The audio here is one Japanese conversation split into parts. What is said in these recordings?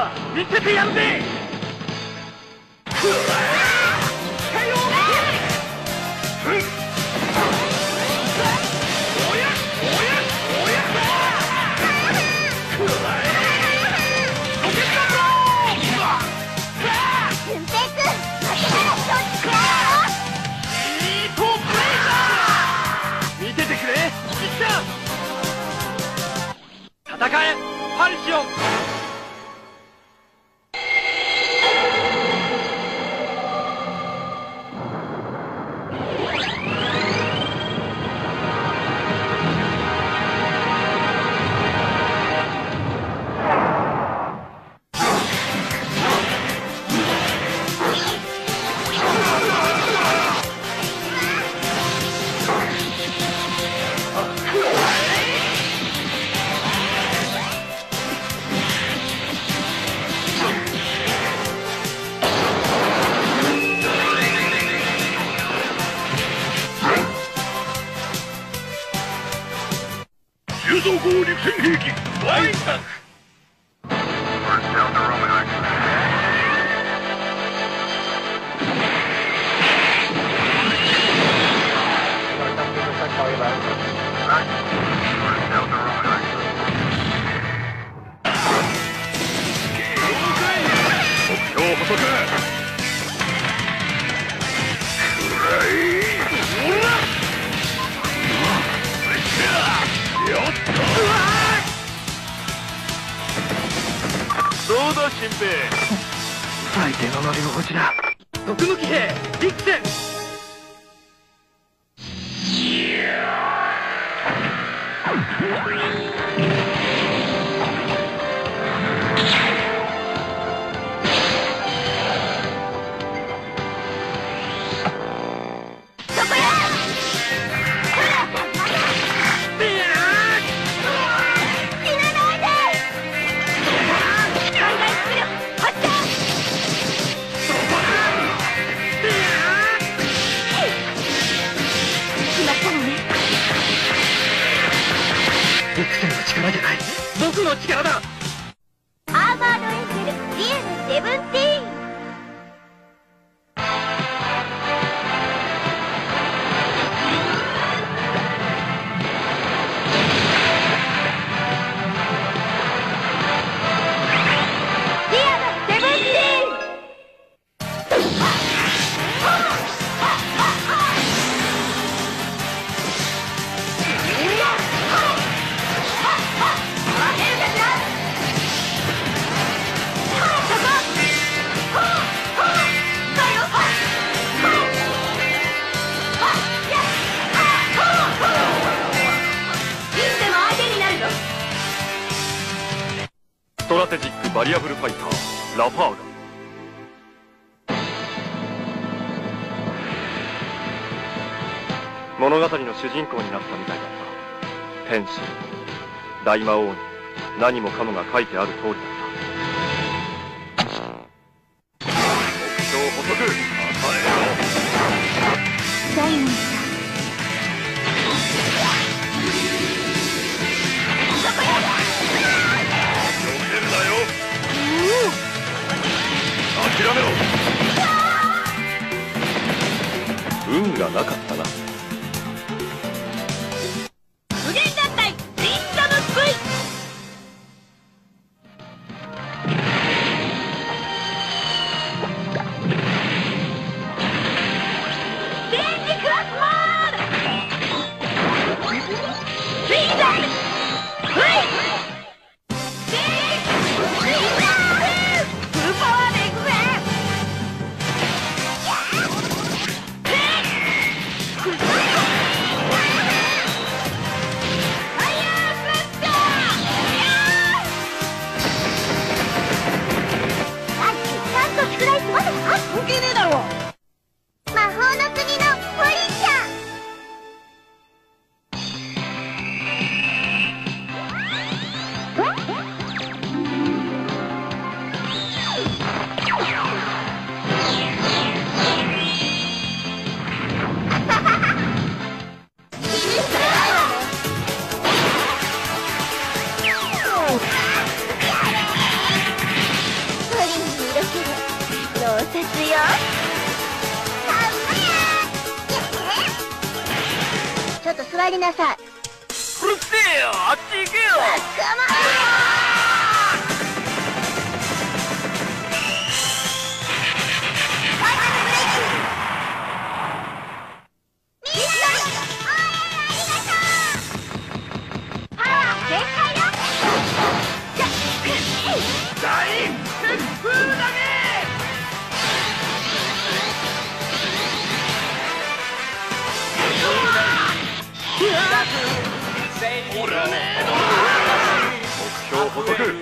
だ。見せてやるぜ。戦えパリシオン。 重装甲陸戦兵器ワインタック。目標捕捉。どうだ新兵。 最低の乗り心地だ。毒抜き兵陸戦。陸戦の力じゃない、僕の力だ。 アーマードエンジェル GM17。 ストラテジックバリアブルファイターラファーガ。物語の主人公になったみたいだった。天使大魔王に何もかもが書いてある通りだった。目標捕捉。与えろ。 ダイモンド諦めろ。運がなかったな。 無限団体ビンダム V。 座りなさい。 うるせえよ、あっち行けよ。 かま目標捕捉。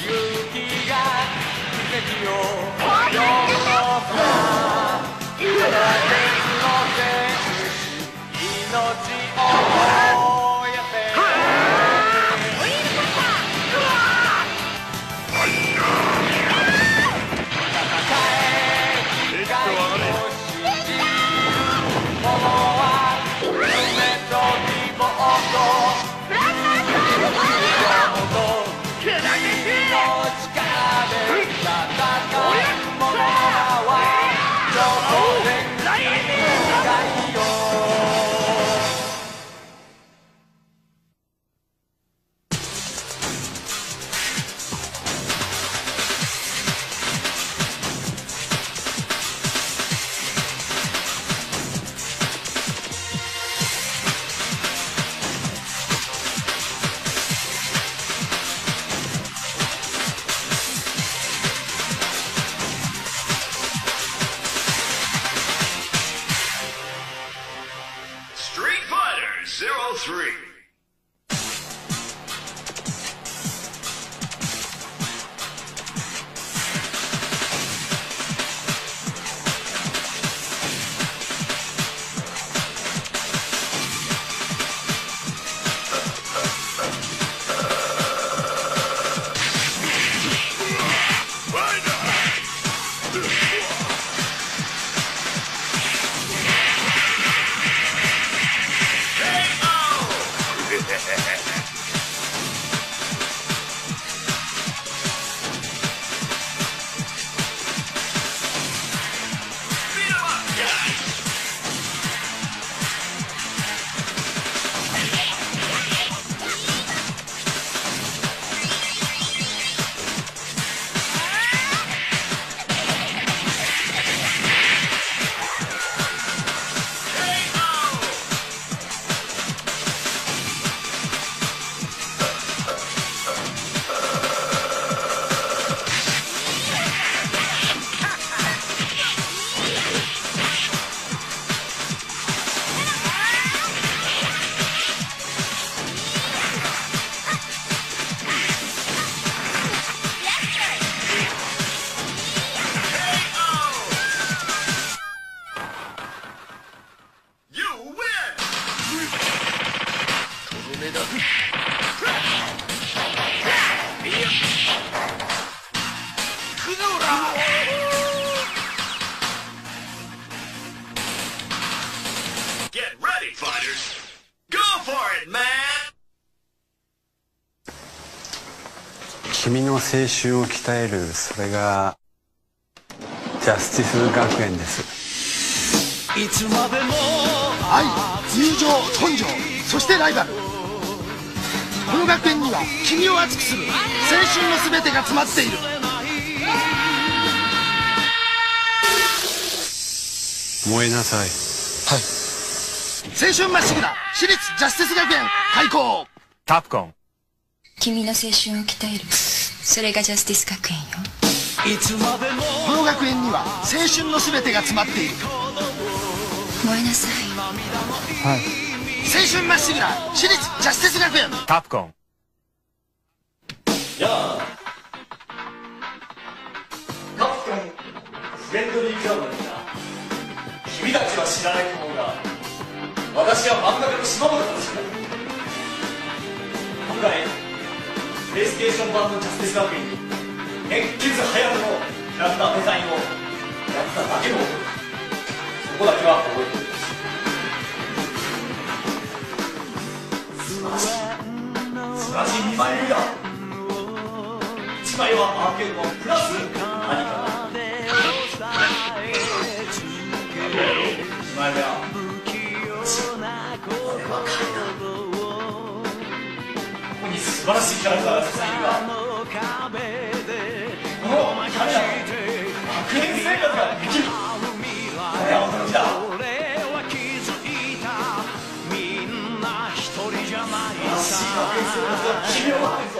君の青春を鍛える、それがジャスティス学園です。 愛、友情、根性、そしてライバル。この学園には君を熱くする青春の全てが詰まっている。 燃えなさい。 はい。青春まっしぐら私立ジャスティス学園開校。 カプコン。 君の青春を鍛える、それがジャスティス学園よ。 この学園には青春の全てが詰まっている。 燃えなさい。 はい。 青春まっしぐら私立ジャスティス学園。 カプコン。 やあ、カプコンフレンドリークラブだ。君たちは知らないと思うが、私は漫画家の島本達也だ。今回プレイステーション版のジャスティス学園に熱血はやるのキャラクターデザインをやっただけの男だ。そこだけは覚えておいて。素晴らしい2枚目だ。1枚はアーケードのプラス何かだ。2枚目はこれは買えない。 素晴らしいキャラクターがたくさんいるが、この彼らの悪変生活ができる、これは驚きだ。素晴らしい学園生活が奇妙なんですぞ。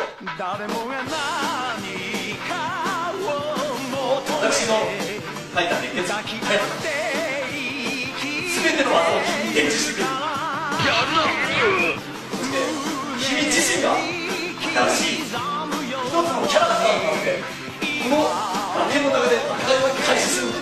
私の書いた熱血早く全ての技を君に伝授してくれる。そして君自身が新しい一つのキャラだからとなってこの学園の中で戦いは開始するんだ。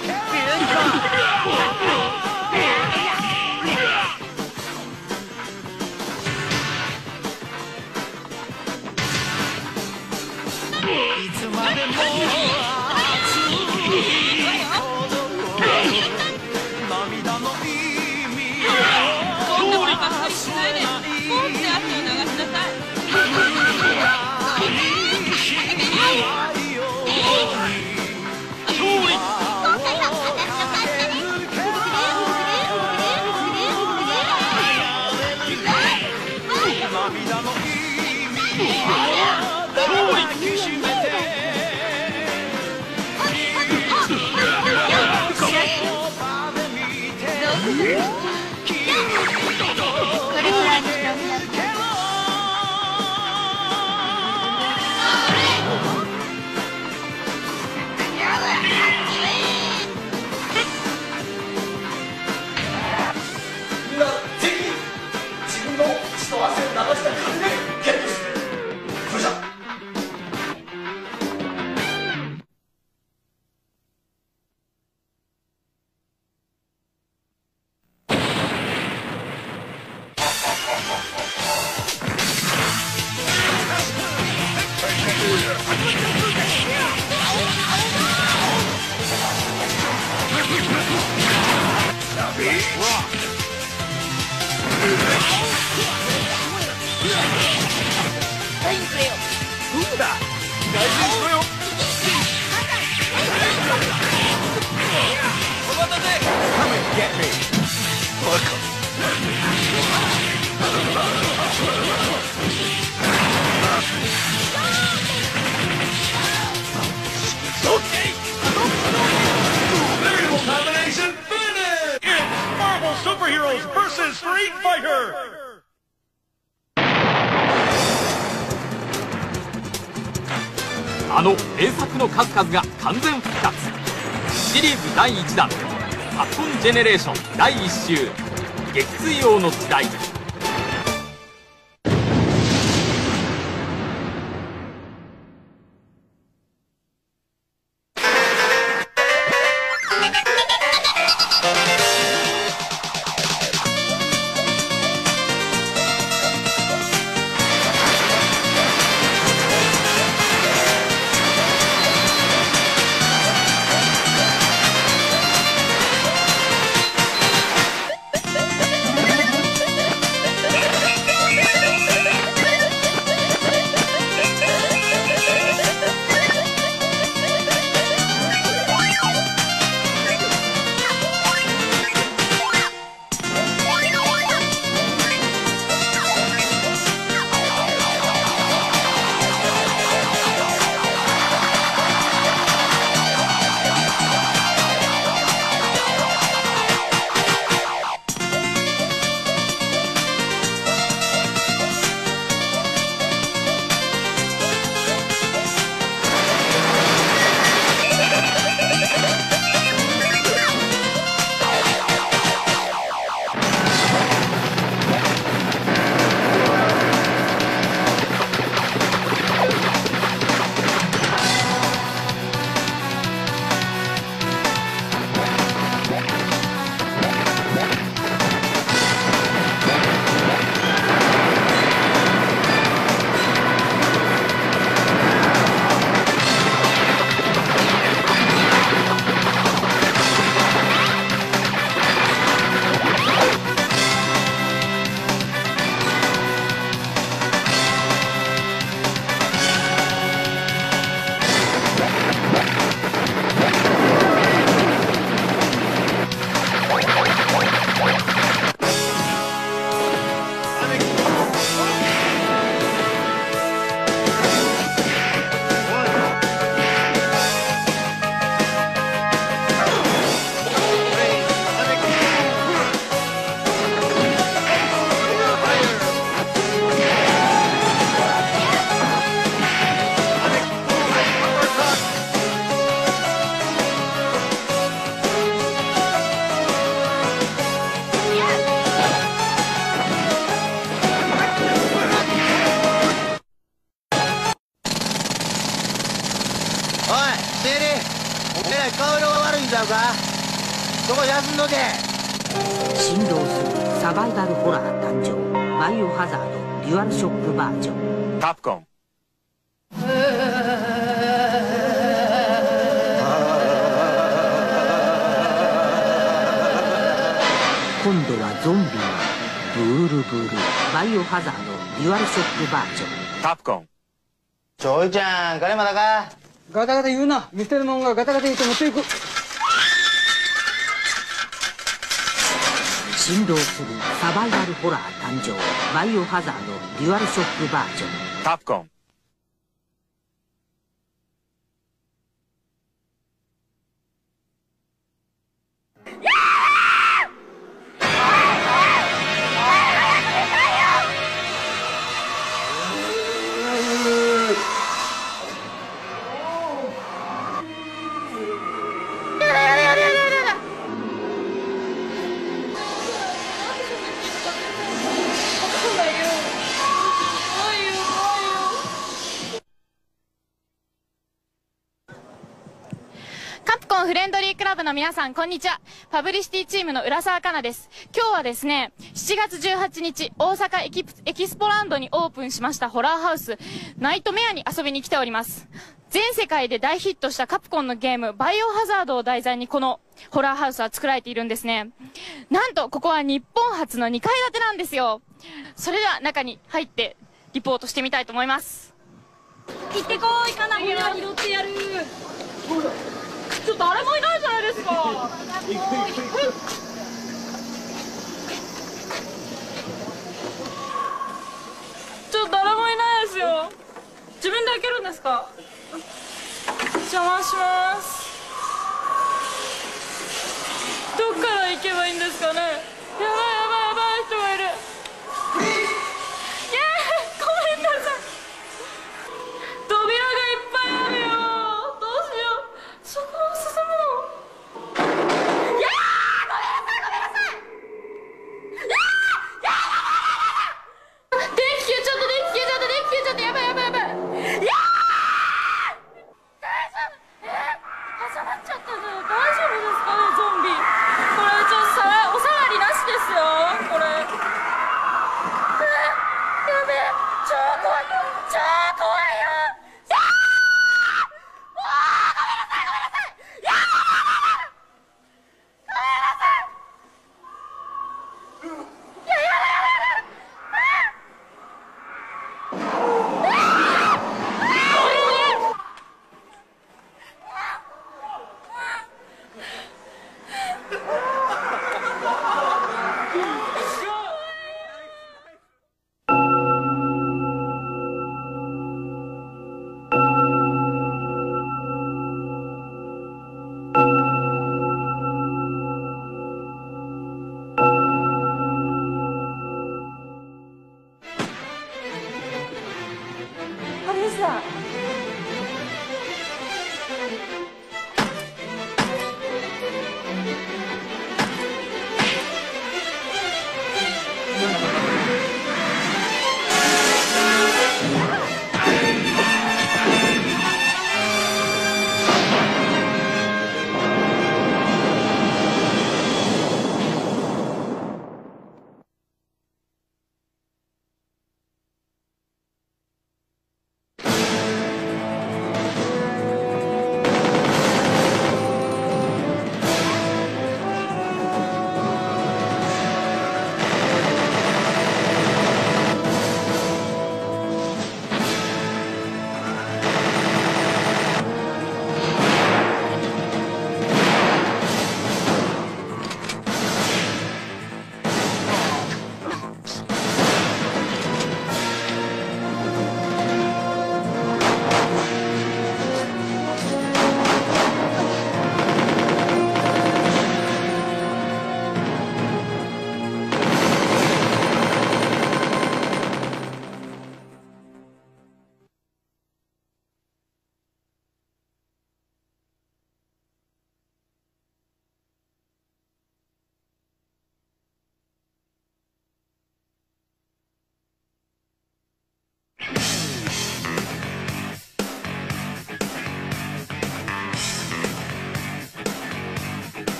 あの名作の数々が完全復活。シリーズ第1弾「ファッコンジェネレーション」第1集「撃墜王の時代」。 顔色が悪いんちゃうか。そこ休んどけ。 振動するサバイバルホラー誕生、バイオハザードデュアルショックバージョン。 カプコン。 今度はゾンビがブールブルバイオハザードデュアルショックバージョン。 カプコン。 ちょいちゃん、金まだか。 ガタガタ言うな。見捨てるもんがガタガタ言って持っていく。 振動するサバイバルホラー誕生、バイオハザードデュアルショックバージョン。 カプコン。 カプコンフレンドリークラブの皆さん、こんにちは。パブリシティチームの浦沢香奈です。今日はですね、7月18日、大阪エキスポランドにオープンしましたホラーハウス、ナイトメアに遊びに来ております。全世界で大ヒットしたカプコンのゲーム、バイオハザードを題材にこのホラーハウスは作られているんですね。なんと、ここは日本初の2階建てなんですよ。それでは中に入ってリポートしてみたいと思います。行ってこい、かなぎは拾ってやる。ちょっと誰もいないじゃないですか。ちょっと誰もいないですよ。自分で開けるんですか。邪魔します。どっから行けばいいんですかね。やばいやばいやばい、人がいる。ごめんなさい。扉がいっぱいあるよ。どうしよう。そこを進むの。ごめんなさい、ごめんなさい。電気消えちゃった、電気消えちゃった、電気消えちゃった、やばいやばいやばい。挟まっちゃったね。大丈夫ですかね、ゾンビ。これちょっとお下がりなしですよ、これ。やべえ、超怖い、超怖いよ。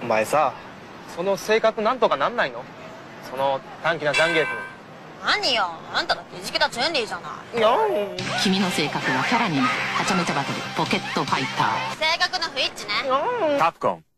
前さ、その性格なんとかなんないの？その短気なジャンゲーフ。 何よ、あんただっていじけたチュンリーじゃない。 いや君の性格がキャラになるはちゃめちゃバトルポケットファイター。 性格の不一致ね。 カプコン